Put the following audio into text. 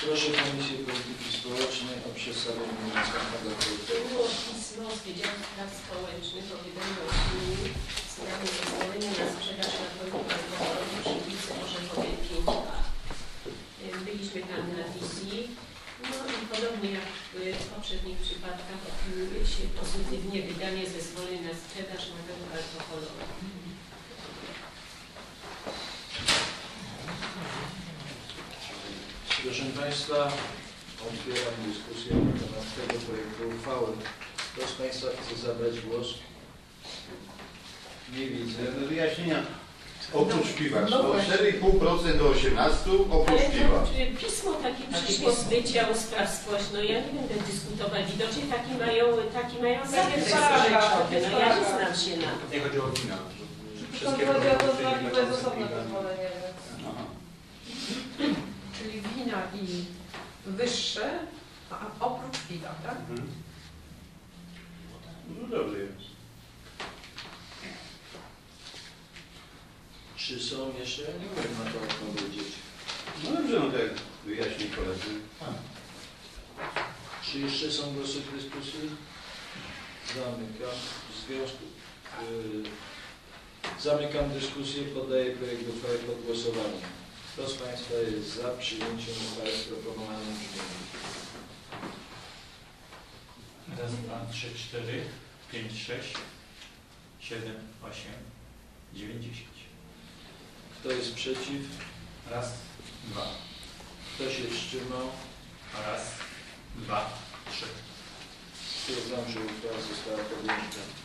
Proszę Komisję Polityki Społecznej o przedstawienie następnego projektu. Było pismo z Wydziału Spraw Społecznych o wydaniu opinii w sprawie zezwolenia na sprzedaż napojów alkoholowych przy ulicy Orzechowej 5A. Byliśmy tam na wizji, no i podobnie jak w poprzednich przypadkach opiniuje się pozytywnie wydanie zezwolenia na sprzedaż napojów alkoholowych. Proszę Państwa, otwieram dyskusję na temat tego projektu uchwały. Kto z Państwa chce zabrać głos? Nie widzę. Wyjaśnienia. Oprócz piwa. 4,5% do 18% oprócz piwa. Ale pismo takie przyszło z Wydziału Spraw Społecznych. No ja nie będę dyskutować. Widocznie taki mają zamiar rzeczowy. No ja nie znam się na to. Nie chodzi o wina. Wszystkie produkty to jest osobne pozwolenie. Czyli wina i wyższe, a oprócz piwa, tak? No dobrze jest. Czy są jeszcze? Ja nie wiem na to odpowiedzieć. No dobrze, no tak wyjaśnij koledzy. Czy jeszcze są głosy w dyskusji? Zamykam. W związku... zamykam dyskusję, poddaję projekt uchwały pod głosowanie. Kto z Państwa jest za przyjęciem uchwały w proponowanym brzmieniu? Raz, 2, 3, 4, 5, 6, 7, 8, 9, 10. Kto jest przeciw? Raz, 2. Kto się wstrzymał? Raz, 2, 3. Stwierdzam, że uchwała została podjęta.